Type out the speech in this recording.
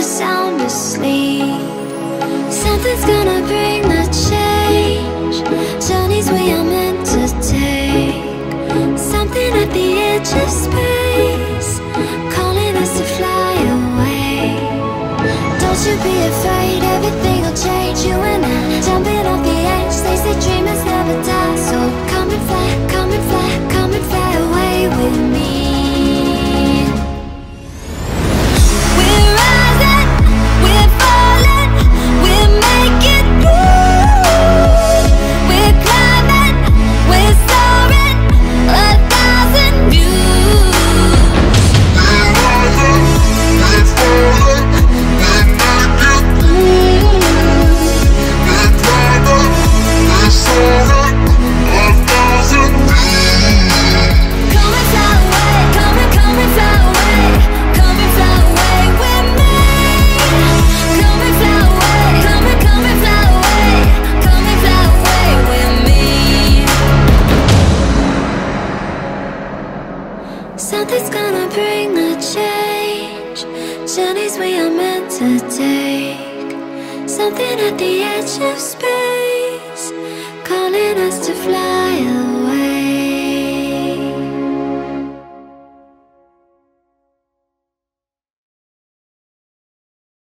sound asleep. Something's gonna bring the change. Journeys we are meant to take. Something at the edge of space, calling us to fly away. Don't you be afraid, everything will change. You and I, jumping off the edge. They say dreamers never die, so come and fly, come and fly, come and fly away with me. We're rising, we're falling, we're making through. We're climbing, we're soaring, 1,000 views. We're rising, we're falling, we're making through. We're climbing, we're soaring, 1,000 views. Come and fly away, come and fly away, come and fly away with me. Come and fly away, come and fly away, come and fly away with me. Something's gonna bring the change. Journeys we are meant to take. Something at the edge of space, calling us to fly